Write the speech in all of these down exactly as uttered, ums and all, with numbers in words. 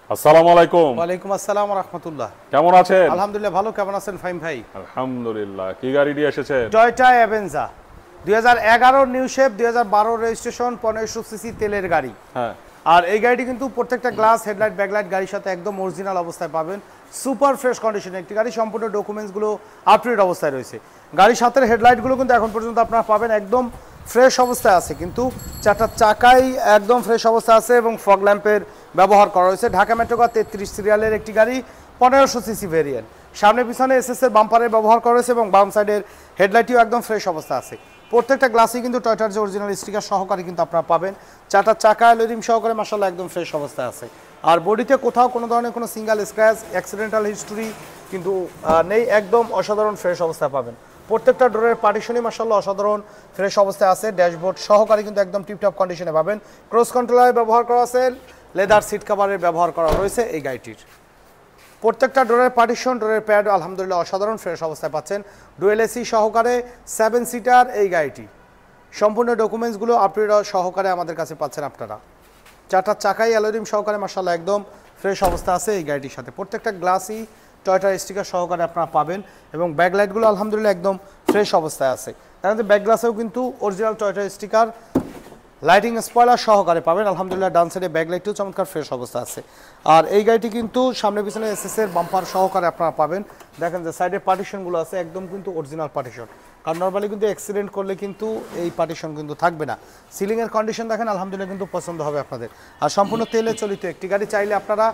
আসসালামু আলাইকুম। ওয়ালাইকুম আসসালাম ওয়া রাহমাতুল্লাহ। কেমন আছেন? আলহামদুলিল্লাহ ভালো, কেমন আছেন ফাহিম ভাই? আলহামদুলিল্লাহ। কি গাড়ি নিয়ে এসেছেন? টয়োটা অ্যাভেঞ্জা দুই হাজার এগারো নিউ শেপ, দুই হাজার বারো রেজিস্ট্রেশন, পনেরোশো সিসি তেলের গাড়ি। হ্যাঁ। আর এই গাড়িটি কিন্তু প্রত্যেকটা গ্লাস, হেডলাইট, ব্যাকলাইট গাড়ির সাথে একদম অরিজিনাল অবস্থায় পাবেন। সুপার ফ্রেশ কন্ডিশনে একটি গাড়ি, সম্পূর্ণ ডকুমেন্টসগুলো আপ টু ডেট অবস্থায় রয়েছে। গাড়ির সাথে হেডলাইটগুলো কিন্তু এখন পর্যন্ত আপনারা পাবেন একদম ফ্রেশ অবস্থায় আছে, কিন্তু চারটা চাকাই একদম ফ্রেশ অবস্থায় আছে এবং ফগ ল্যাম্পের ব্যবহার করা হয়েছে। ঢাকা মেট্রো তেত্রিশ সিরিয়ালের একটি গাড়ি, পনেরোশো সিসি ভেরিয়েন্ট। সামনে পিছনে এস এস এর বাম্পারের ব্যবহার করা হয়েছে এবং বাম সাইডের হেডলাইটটিও একদম ফ্রেশ অবস্থা আছে। প্রত্যেকটা গ্লাসই কিন্তু টয়োটার যে অরিজিনাল স্টিকার সহকারে কিন্তু আপনারা পাবেন। চারটা চাকা অ্যালুমিনিয়াম সহকারে মাশাআল্লাহ একদম ফ্রেশ অবস্থায় আছে। আর বডিতে কোথাও কোনো ধরনের কোনো সিঙ্গেল স্ক্র্যাচ, অ্যাক্সিডেন্টাল হিস্টোরি কিন্তু নেই, একদম অসাধারণ ফ্রেশ অবস্থায় পাবেন। প্রত্যেকটা ডোরের পার্টিশনই মাশাআল্লাহ অসাধারণ ফ্রেশ অবস্থায় আছে। ড্যাশবোর্ড সহকারে কিন্তু একদম টিপটপ কন্ডিশনে পাবেন। ক্রস কন্ট্রোলার ব্যবহার করা আছে, লেদার সিট কভারের ব্যবহার করা রয়েছে এই গাড়িটির। প্রত্যেকটা ডোরের পার্টিশন, ডোরের প্যাড আলহামদুলিল্লাহ অসাধারণ ফ্রেশ অবস্থায় পাচ্ছেন। ডুয়েল এসি সহকারে সেভেন সিটার এই গাড়িটি, সম্পূর্ণ ডকুমেন্টসগুলো আপনারা সহকারে আমাদের কাছে পাচ্ছেন আপনারা। চারটা চাকাই অ্যালুমিনিয়াম সহকারে মাশাআল্লাহ একদম ফ্রেশ অবস্থা আছে এই গাড়িটির সাথে। প্রত্যেকটা গ্লাসই টয়োটার স্টিকার সহকারে আপনারা পাবেন এবং ব্যাকলাইটগুলো আলহামদুলিল্লাহ একদম ফ্রেশ অবস্থায় আছে। তার মধ্যে ব্যাক গ্লাসেও কিন্তু অরিজিনাল টয়োটার স্টিকার, লাইটিং স্পয়লার সহকারে পাবেন। আলহামদুলিল্লাহ ডান সাইডে ব্যাকলাইটটিও চমৎকার ফ্রেশ অবস্থা আছে। আর এই গাড়িটি কিন্তু সামনে পিছনে এস এস এর বাম্পার সহকারে আপনারা পাবেন। দেখেন যে সাইডে পার্টিশনগুলো আছে একদম কিন্তু অরিজিনাল পার্টিশন, কারণ নর্মালি কিন্তু অ্যাক্সিডেন্ট করলে কিন্তু এই পার্টিশন কিন্তু থাকবে না। সিলিংয়ের কন্ডিশন দেখেন আলহামদুলিল্লাহ কিন্তু পছন্দ হবে আপনাদের। আর সম্পূর্ণ তেলে চলিত একটি গাড়ি, চাইলে আপনারা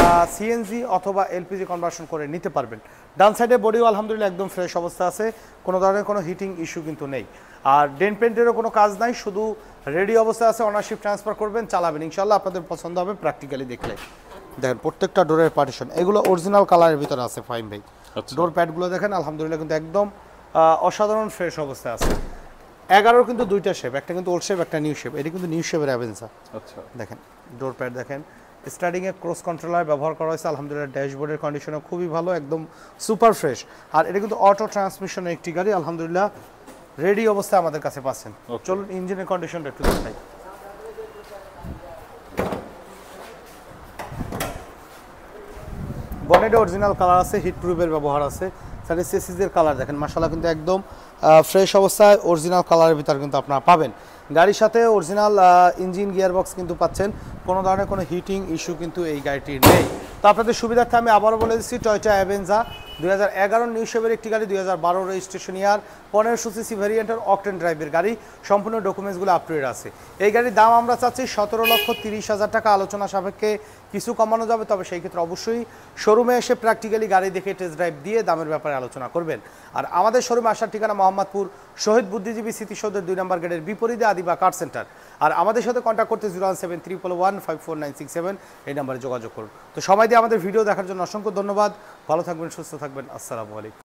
সিএনজি অথবা এলপিজি কনভার্সন করে নিতে পারবেন। ডান সাইডে বডিও আলহামদুলিল্লাহ একদম ফ্রেশ অবস্থা আছে, কোনো ধরনের কোনো হিটিং ইস্যু কিন্তু নেই। আর ডেন্ট পেন্টেরও কোনো কাজ নাই, শুধু রেডি অবস্থায় আছে। অনারশিপ ট্রান্সফার করবেন, চালাবেন, ইনশাল্লাহ আপনাদের পছন্দ হবে প্র্যাকটিক্যালি দেখলে। দেখেন প্রত্যেকটা ডোরের পার্টিশন এগুলো অরিজিনাল কালারের ভিতরে আছে ফাইন ভাই। ডোর প্যাডগুলো দেখেন আলহামদুলিল্লাহ কিন্তু একদম অসাধারণ ফ্রেশ অবস্থায় আছে। এগারোর কিন্তু দুইটা শেপ, একটা কিন্তু ওল্ড শেপ, একটা নিউ শেপ। এটি কিন্তু নিউ শেপের অ্যাভেঞ্জা। আচ্ছা দেখেন ডোর প্যাড দেখেন, স্টার্টিংয়ে ক্রস কন্ট্রোলার ব্যবহার করা হয়েছে। আলহামদুলিল্লাহ ড্যাশবোর্ডের কন্ডিশনও খুবই ভালো, একদম সুপার ফ্রেশ। আর এটা কিন্তু অটো ট্রান্সমিশনের একটি গাড়ি, আলহামদুলিল্লাহ রেডি অবস্থায় আমাদের কাছে পাচ্ছেন। চলুন ইঞ্জিনের কন্ডিশনটা একটু দেখাই। বনেটে অরিজিনাল কালার আছে, হিট প্রুফের ব্যবহার আছে। সাইডে চেসিসের কালার দেখেন মাশাআল্লাহ কিন্তু একদম ফ্রেশ অবস্থায় অরিজিনাল কালারের ভিতরে কিন্তু আপনারা পাবেন। গাড়ির সাথে অরিজিনাল ইঞ্জিন গিয়ারবক্স কিন্তু পাচ্ছেন, কোনো ধরনের কোনো হিটিং ইস্যু কিন্তু এই গাড়িটির নেই। তো আপনাদের সুবিধার্থে আমি আবারও বলে দিচ্ছি, টয়োটা অ্যাভেঞ্জা দুই হাজার এগারো নিউ শেপের একটি গাড়ি, দুই হাজার বারো রেজিস্ট্রেশন ইয়ার, পনেরোশো সিসি ভ্যারিয়েন্টের অকটেন ড্রাইভের গাড়ি, সম্পূর্ণ ডকুমেন্টসগুলো আপ টু ডেট আছে। এই গাড়ির দাম আমরা চাচ্ছি সতেরো লক্ষ তিরিশ হাজার টাকা। আলোচনা সাপেক্ষে কিছু কমানো যাবে, তবে সেই ক্ষেত্রে অবশ্যই শোরুমে এসে প্র্যাকটিক্যালি গাড়ি দেখে টেস্ট ড্রাইভ দিয়ে দামের ব্যাপারে আলোচনা করবেন। আর আমাদের শোরুমে আসার ঠিকানা মোহাম্মদপুর শহীদ বুদ্ধিজীবী স্মৃতিসৌধের দুই নম্বর গেটের বিপরীতে আদিবা কার সেন্টার। আর আমাদের সাথে কন্ট্যাক্ট করতে zero one seven triple one five four nine six seven এই নাম্বারে যোগাযোগ করুন। তো সময় দিয়ে আমাদের ভিডিও দেখার জন্য অসংখ্য ধন্যবাদ। ভালো থাকবেন, সুস্থ থাকবেন, আসসালামু আলাইকুম।